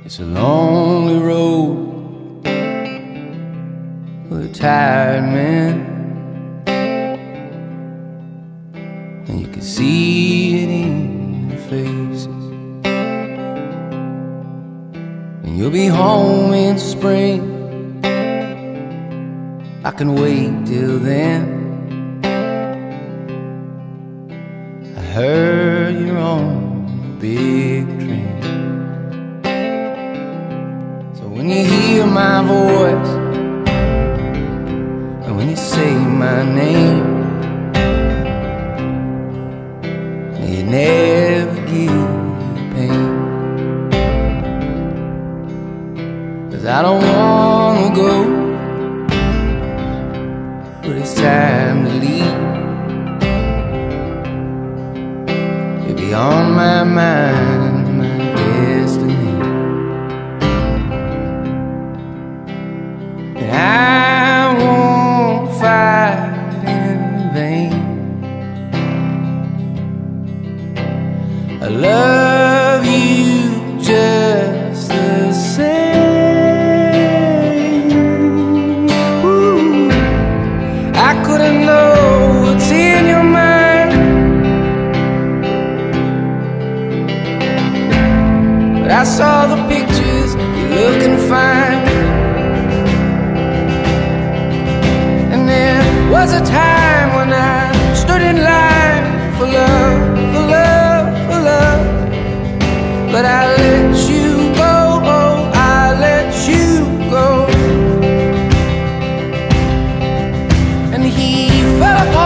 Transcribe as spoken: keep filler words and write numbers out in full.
It's a lonely road for a tired man, and you can see it in their faces. And you'll be home in spring, I can wait till then. I heard you're on a big train, so when you hear my voice and when you say my name, may you never give me pain, 'cause I don't wanna go, but it's time to leave. You're beyond my mind, my destiny, and I won't fight in vain. I love you just the same. Ooh, I couldn't know what's in your mind, but I saw the pictures, you're looking fine. And there was a time when I stood in line for love, for love, for love, but I let you go, oh, I let you go. And he fell apart.